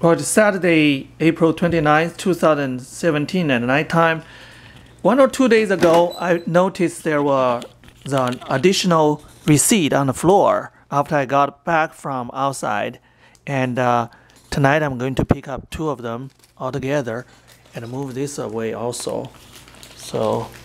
Well, it's Saturday, April 29th, 2017 at nighttime. 1 or 2 days ago, I noticed there was an additional receipt on the floor after I got back from outside. And tonight I'm going to pick up 2 of them all together and move this away also. So